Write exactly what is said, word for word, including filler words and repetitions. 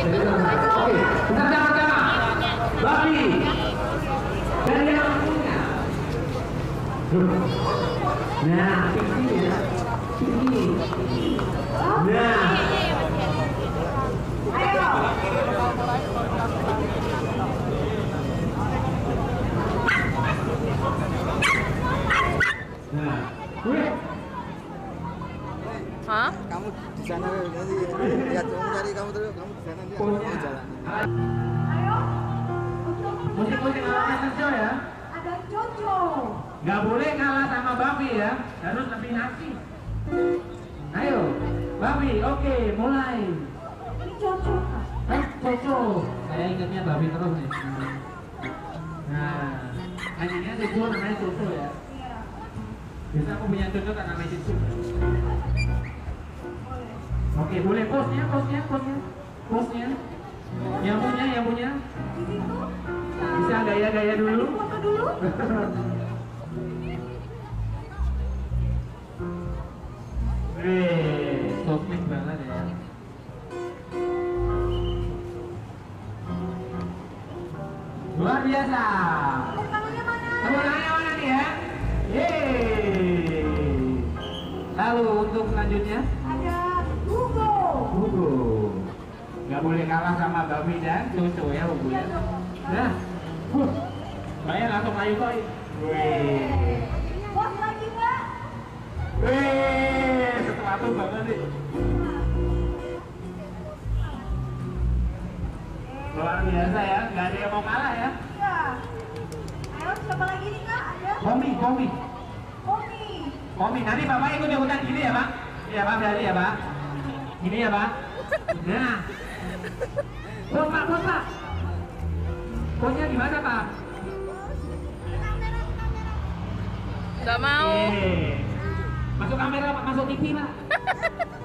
Oke, kita sama-sama. Babi. Dari yang punya. Nah, ini ya. Ini. Nah. Ayo. Nah, wih. Hah? Kamu di sana nanti lihat kamu cari kamu terus kamu di sana dia mau jalan. Ayo. Musik-musik ala Jojo ya. Ada Jojo. Nggak boleh kalah sama Babi ya. Harus lebih hati. Ayo, Babi. Oke, mulai. Ini Jojo. Eh, Jojo. Saya ingatnya Babi terus nih. Nah, anjingnya Jojo namanya Jojo ya. Iya. Bisa aku punya Jojo tak namanya Jojo. Oke, boleh posnya, posnya, posnya, posnya. Yang punya, yang punya. Di situ. Bisa gaya-gaya dulu. Foto dulu. Wih, sosmed banget ya. Luar biasa. Tepuk tangannya mana? Tepuk tangannya mana nih ya? Yeay. Lalu untuk selanjutnya, Ada Hugo. Hugo. Nggak boleh kalah sama Babi dan Jojo ya Hugo ya. Nah, huh. Saya langsung ayo koi. Wih. Bos lagi Mbak. Wih, sesuatu banget nih. Luar biasa ya, nggak ada yang mau kalah ya. Iya. Ayo siapa lagi nih Kak? Ada Komi, komi, Omi. komi. Nanti bapak ikut ikutan gini ya pak? Iya pak, berarti ya pak. Gini ya pak. Nah, pos pak, pos pak. Posnya gimana pak? Nggak mau. Eh, masuk kamera pak, masuk T V pak.